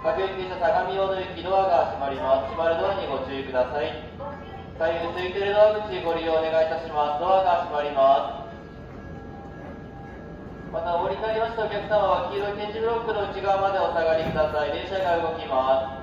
各駅停車相模大野行きドアが閉まります。閉まるドアにご注意ください。左右空いているドア口ご利用お願いいたします。ドアが閉まります。またお降りになりましたお客様は黄色い点字ブロックの内側までお下がりください。電車が動きます。